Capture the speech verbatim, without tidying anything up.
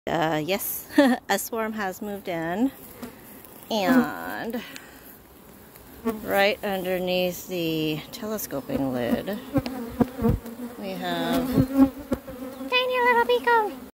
Uh, yes, a swarm has moved in, and right underneath the telescoping lid